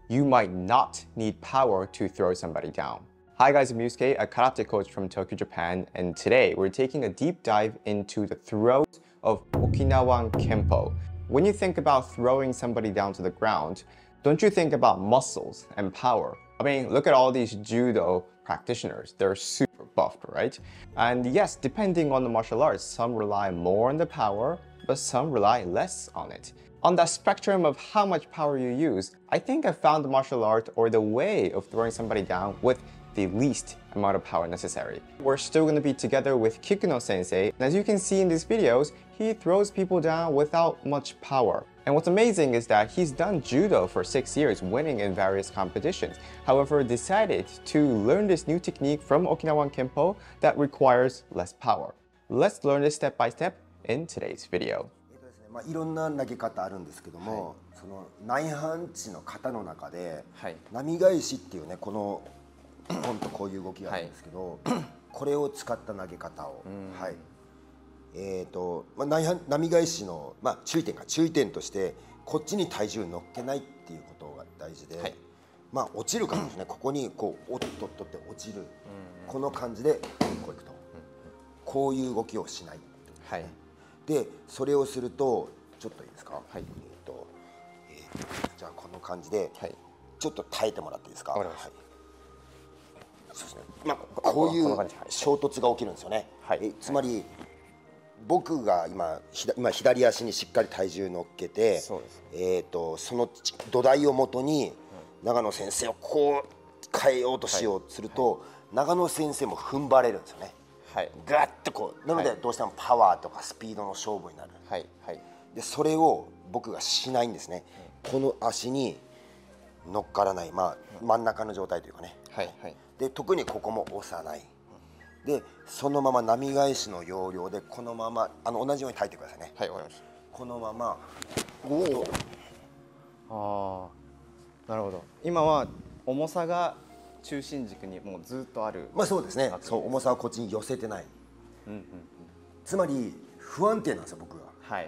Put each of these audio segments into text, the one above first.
you might not need power to throw somebody down. Hi guys, I'm Yusuke, a karate coach from Tokyo, Japan, and today we're taking a deep dive into the throws of Okinawan Kempo. When you think about throwing somebody down to the ground, don't you think about muscles and power? I mean, look at all these judo practitioners. They're super buffed, right? And yes, depending on the martial arts, some rely more on the power, but some rely less on it. On that spectrum of how much power you use, I think I found the martial art or the way of throwing somebody down with the least amount of power necessary. We're still going to be together with Kikuno sensei, and as you can see in these videos, he throws people down without much power. And what's amazing is that he's done judo for 6 years, winning in various competitions. However, decided to learn this new technique from Okinawan Kempo that requires less power. Let's learn this step by step in today's video. いろんな投げ方あるんですけども、その内反地の型の中で、波返しっていうね、このポンとこういう動きがあるんですけど、これを使った投げ方を、波返しの、注意点としてこっちに体重乗っけないっていうことが大事で、落ちる感じですね。ここにこうおっとっとって落ちる、この感じでこういくと、こういう動きをしない。でそれをするとちょっといいですか。じゃあこの感じでちょっと耐えてもらっていいですか。そうですね。こういう衝突が起きるんですよね。つまり僕が今左足にしっかり体重乗っけて、その土台をもとに長野先生をこう変えようとしようとすると、長野先生も踏ん張れるんですよね。ガッとこうなのでどうしてもパワーとかスピードの勝負になる。でそれを僕がしないんですね。この足に乗っからない、真ん中の状態というかね。で特にここも押さない。でそのまま波返しの要領でこのまま同じように耐えてくださいね。このまま。 なるほど。今は重さが中心軸にもうずっとある。 そうですね。そう重さはこっちに寄せてない。つまり不安定なんですよ僕が。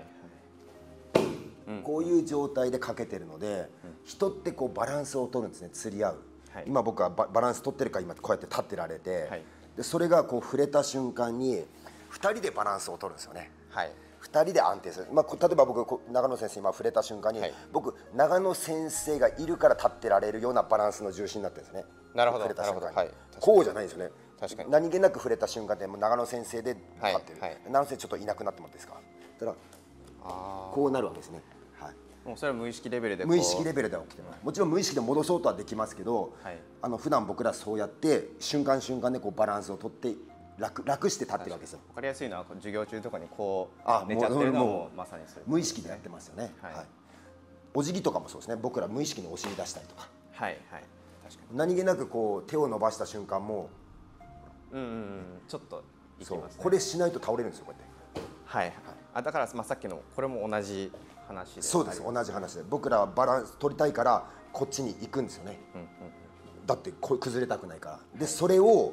こういう状態でかけてるので、人ってこうバランスを取るんですね。釣り合う。今僕はバランス取ってるから今こうやって立ってられて、でそれがこう触れた瞬間に2人でバランスを取るんですよね。2人で安定する。例えば僕長野先生今触れた瞬間に、僕長野先生がいるから立ってられるようなバランスの重心になってるんですね。 なるほど。 触れた瞬間にこうじゃないんですよね。確かに何気なく触れた瞬間でもう長野先生で立ってる。長野先生ちょっといなくなってもらっていいですか。たらこうなるわけですね。 もうそれは無意識レベルで無意識レベルで起きてます。もちろん無意識で戻そうとはできますけど、普段僕らそうやって瞬間瞬間でこうバランスを取って楽して立ってるわけですよ。 分かりやすいのは授業中とかにこう寝ちゃってるのもまさにそう。 無意識でやってますよね。お辞儀とかもそうですね。僕ら無意識にお尻出したりとか。確かに。何気なくこう手を伸ばした瞬間も、 ちょっといきますね。 これしないと倒れるんですよこうやって。 だからさっきのこれも同じ話で。 そうです。同じ話で僕らはバランス取りたいからこっちに行くんですよね。だって崩れたくないから。でそれを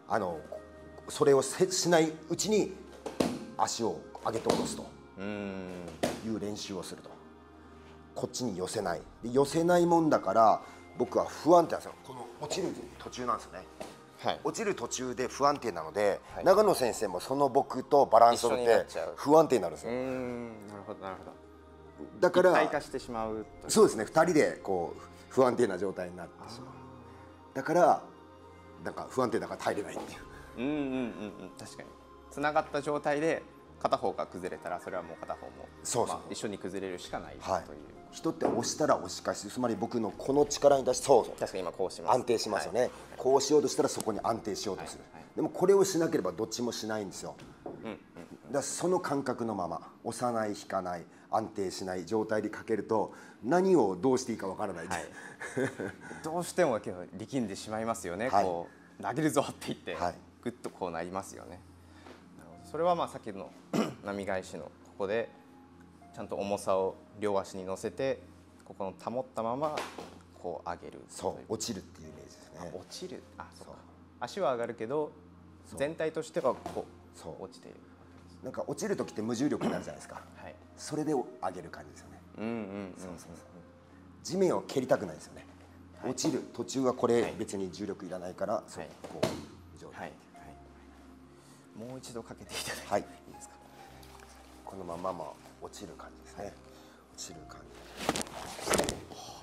しないうちに足を上げて落とすという練習をすると。こっちに寄せない。で寄せないもんだから僕は不安定なんですよ。この落ちる途中なんですよね。落ちる途中で不安定なので、長野先生もその僕とバランスを取って不安定になるんですよ。 なるほどなるほど。 だから一体化してしまう。 そうですね。2人でこう不安定な状態になってしまう。だからなんか不安定だから耐えれないっていう。 確かに。つながった状態で片方が崩れたらそれはもう片方も一緒に崩れるしかないという。 人って押したら押し返す。つまり僕のこの力に対して確かに今こうします。 安定しますよね。こうしようとしたらそこに安定しようとする。でもこれをしなければどっちもしないんですよ。だからその感覚のまま押さない引かない安定しない状態でかけると何をどうしていいかわからない。 どうしても力んでしまいますよね。こう投げるぞって言ってグッとこうなりますよね。それはさっきの波返しのここでちゃんと重さを両足に乗せてここの保ったままこう上げる。 落ちるっていうイメージですね。 落ちる。そうか。足は上がるけど全体としてはこう落ちている。 なんか落ちる時って無重力になるじゃないですか。それで上げる感じですよね。地面を蹴りたくないですよね。 落ちる途中はこれ別に重力いらないから、そうこう以上。 もう一度かけていただいて、 はい、 いいですか。 このまま落ちる感じですね。落ちる感じ。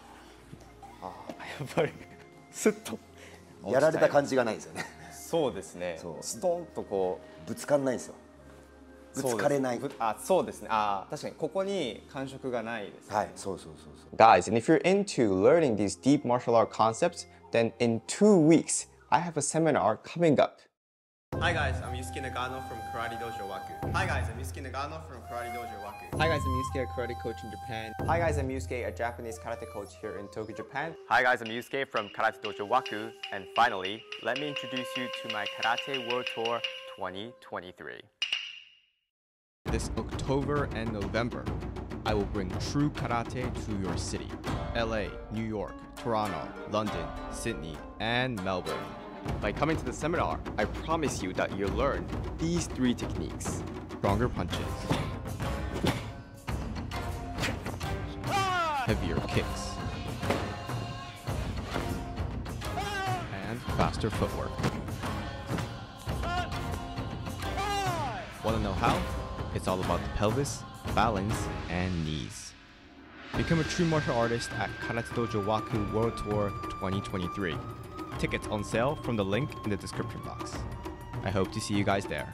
やっぱりスッとやられた感じがないですよね。 そうですね。ストンとこうぶつかんないんですよ。ぶつかれない。 そうですね。確かにここに感触がないですね。 はい、そうそうそうそう。 Guys, and if you're into learning these deep martial art concepts, then in 2 weeks, I have a seminar coming up. Hi guys, I'm Yusuke Nagano from Karate Dojo Waku. Hi guys, I'm Yusuke Nagano from Karate Dojo Waku. Hi guys, I'm Yusuke, a karate coach in Japan. Hi guys, I'm Yusuke, a Japanese karate coach here in Tokyo, Japan. Hi guys, I'm Yusuke from Karate Dojo Waku. And finally, let me introduce you to my Karate World Tour 2023. This October and November, I will bring true karate to your city. LA, New York, Toronto, London, Sydney, and Melbourne. By coming to the seminar, I promise you that you'll learn these 3 techniques. Stronger punches, heavier kicks, and faster footwork. Want to know how? It's all about the pelvis, balance, and knees. Become a true martial artist at Karate Dojo Waku World Tour 2023. Tickets on sale from the link in the description box. I hope to see you guys there.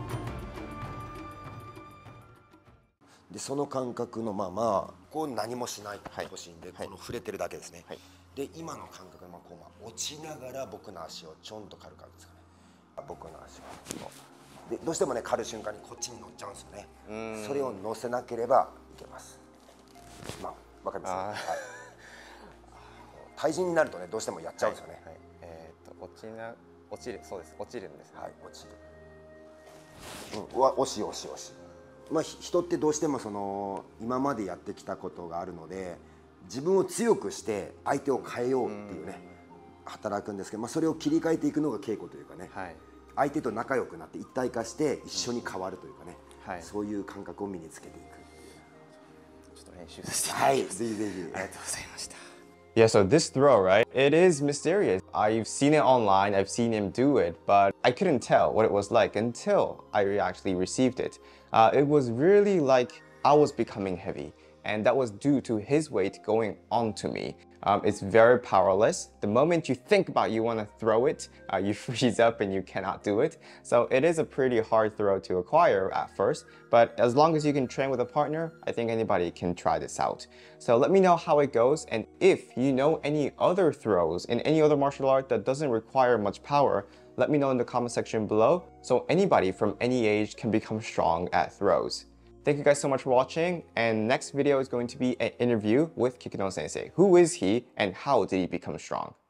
でその感覚のままこう何もしないほしいんで、この触れてるだけですね。で今の感覚がこう落ちながら僕の足をちょんと軽くですかね。僕の足をでどうしてもね軽い瞬間にこっちに乗っちゃうんですよね。それを乗せなければいけます。まあわかりますね。対人になるとねどうしてもやっちゃうんですよね。 落ちる、そうです。落ちるんですね。 はい、落ちる。押し押し押し。まあ人ってどうしてもその今までやってきたことがあるので、自分を強くして相手を変えようっていうね働くんですけど、まあそれを切り替えていくのが稽古というかね。相手と仲良くなって一体化して一緒に変わるというかね。そういう感覚を身につけていくっていう。 ちょっと練習させていただきます。 ぜひぜひ。 ありがとうございました。Yeah, so this throw, right? It is mysterious. I've seen it online, I've seen him do it, but I couldn't tell what it was like until I actually received it. It was really like I was becoming heavy, and that was due to his weight going onto me. It's very powerless. The moment you think about you want to throw it, you freeze up and you cannot do it. So it is a pretty hard throw to acquire at first, but as long as you can train with a partner, I think anybody can try this out. So let me know how it goes, and if you know any other throws in any other martial art that doesn't require much power, let me know in the comment section below so anybody from any age can become strong at throws. Thank you guys so much for watching, and next video is going to be an interview with Kikino Sensei. Who is he and how did he become strong?